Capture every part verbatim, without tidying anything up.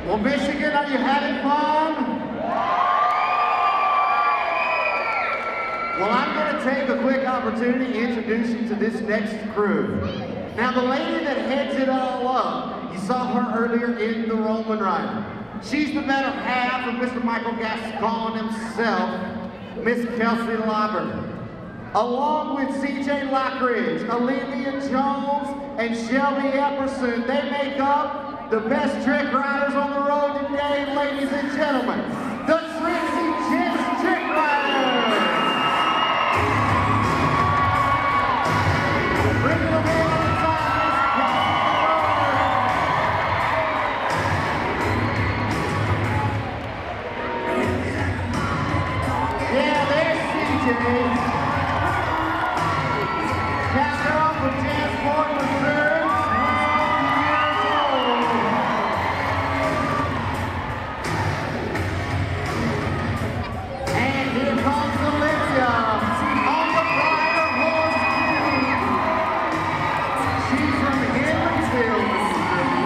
Well, Michigan, are you having fun? Well, I'm going to take a quick opportunity to introduce you to this next crew. Now, the lady that heads it all up, you saw her earlier in the Roman Ride. She's the better half of Mister Michael Gascon himself, Miss Kelsey Lauber. Along with C J Lockridge, Olivia Jones, and Shelby Epperson, they make up the best trick riders on the road today, ladies and gentlemen. The Trixie Chicks Trick Riders! Bring them in on the side, Miss Yeah, there's C J. Cowgirl from Jansport, Missouri, twelve years old. And here comes Olivia on the Briar Horse King. She's from Henryville, Mississippi.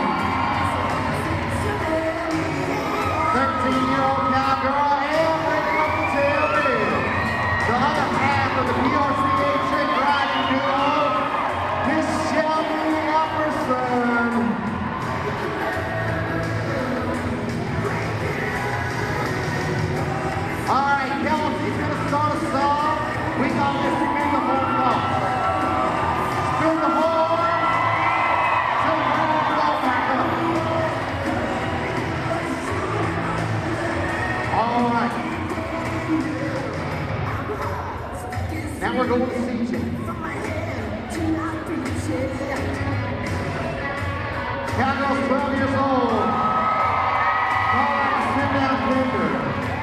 thirteen-year-old cowgirl, and bringing up the tail end. The other half of the P R C A trick riding duo, Miss Shelby Epperson. All right, Kelsey's gonna start us off. We gonna let you spin the horn off. Spin the horn till the horn blows back up. All right. Now we're going to C J. Cowgirl's twelve years old. Call out a spin down fender.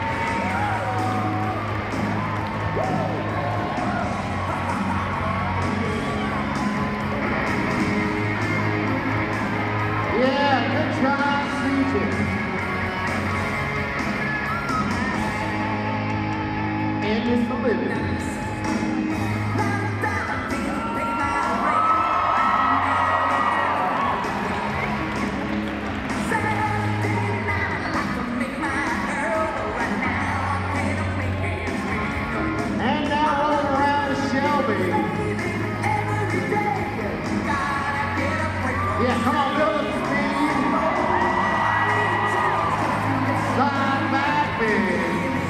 Yeah, good job, C J. And Miss Olivia. Yeah, come on, build up the speed. Side back big.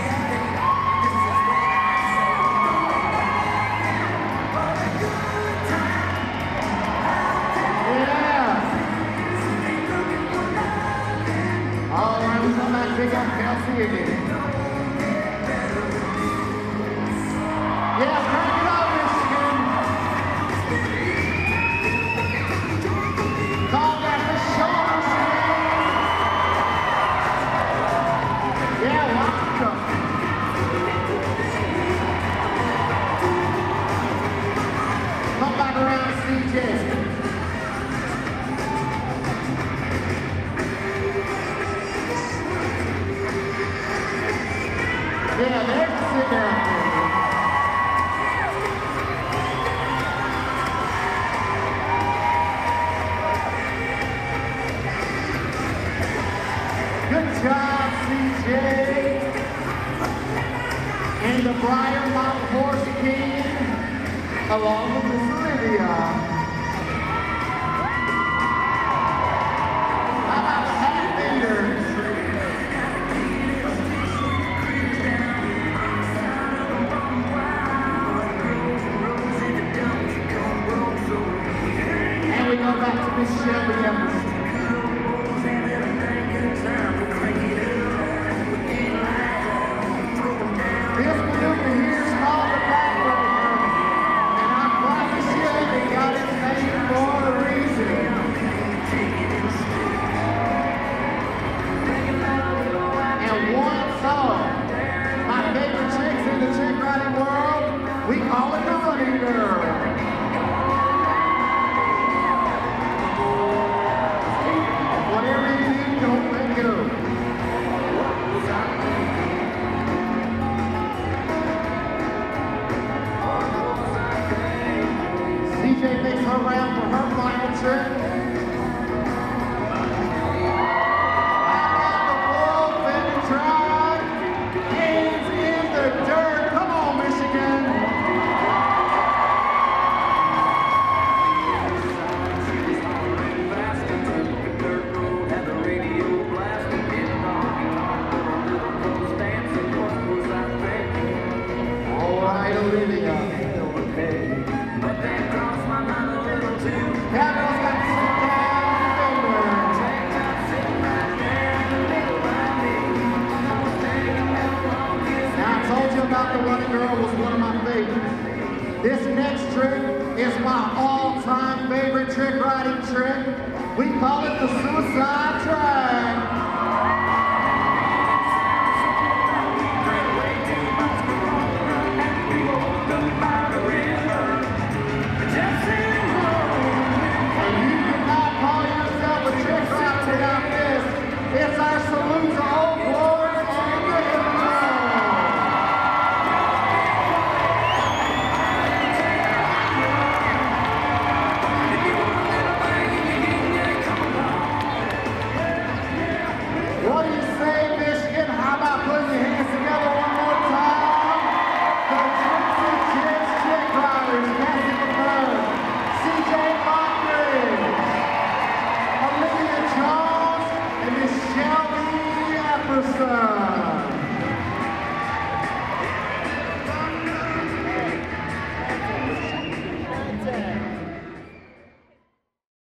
Yeah. All right, we come back, pick up Kelsey again. Yeah, crank it up, Michigan. Call that the shoulder swing. Yeah, watch it. Come back around, C J. Yeah, there's the sit down there. Good job, C J. And the Briar Mountain Horse King, along with Miss Olivia. How about the half fenders? And we go back to Miss Shelby Epperson. This maneuver here is called the back breaker, and I promise you they got it This next trick is my all-time favorite trick riding trick. We call it the suicide drag.